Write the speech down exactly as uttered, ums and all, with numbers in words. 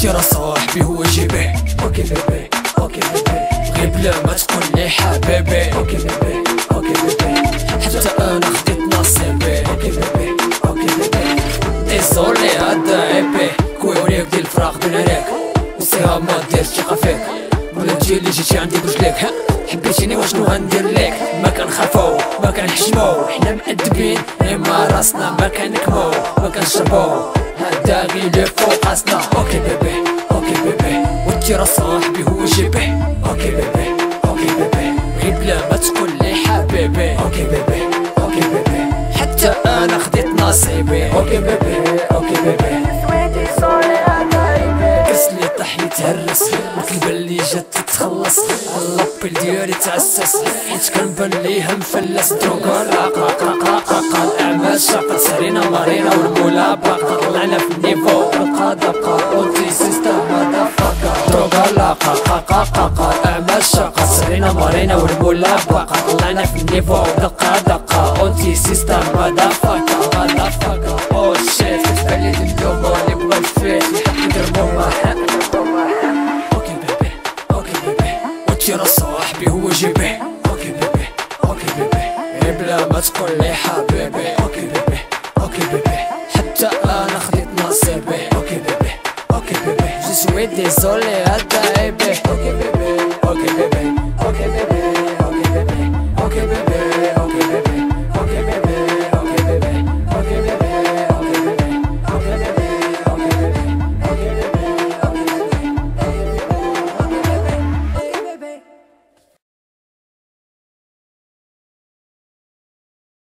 وانتي راه صاحبي هو جيبي. اوكي بيبي اوكي بيبي غير بلا ما تقول لي حبيبي. اوكي بيبي اوكي بيبي حتى انا خديت نصيبي. اوكي بيبي اوكي بيبي ديزولي هدا عيبي كويونيك ديال الفراق بين عليك وصيها ما ديرش ثقة فيك ولا انتي اللي جيتي عندي برجليك. حبيتيني واشنو غندير ليك ما كنخافو ما كنحشمو حنا مأدبين اما راسنا ما كنكمو ما كنشربو هدا غير لي فوق راسنا. اوكي بيبي اوكي بيبي وانتي راه صاحبي هو جيبي. اوكي بيبي اوكي بيبي غير بلا ما تقول لي حبيبي. اوكي بيبي اوكي بيبي حتى انا خديت نصيبي. اوكي بيبي اوكي بيبي كسلي طاح يتهرس كيبان لي جات تتخلص اللابيل ديالي تعسس حيت كنبان ليها مفلس. دروكا لاقا قاقا قاقا الاعمال شاقا سرينا مارينا والمولا باقا طلعنا في النيفو بقا دقا اونتي سيستم هذا فاكا. دروكا لاقا قاقا قاقا الاعمال شاقا سرينا مارينا والمولا باقا طلعنا في النيفو دقا دقا اونتي سيستم هذا فاكا هذا فاكا. او شيت كتبان لي دمدومه اللي بغا الفيت يحق يدير موما. اوكي بيبي اوكي بيبي وانتي راه صاحبي هو جيبي. اوكي بيبي اوكي بيبي غير بلا ما تقول لي حبيبي. اوكي بيبي اوكي بيبي حتى انا خديت نصيبي. اوكي بيبي اوكي بيبي جو سوي ديزولي هدا